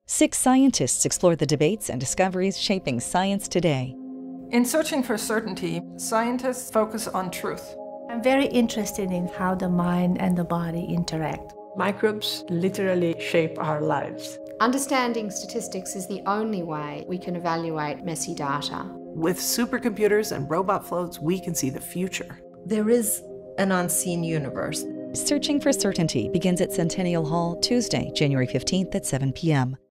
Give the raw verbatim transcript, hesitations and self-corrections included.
Six scientists explore the debates and discoveries shaping science today. In searching for certainty, scientists focus on truth. I'm very interested in how the mind and the body interact. Microbes literally shape our lives. Understanding statistics is the only way we can evaluate messy data. With supercomputers and robot floats, we can see the future. There is an unseen universe. Searching for Certainty begins at Centennial Hall Tuesday, January fifteenth at seven p m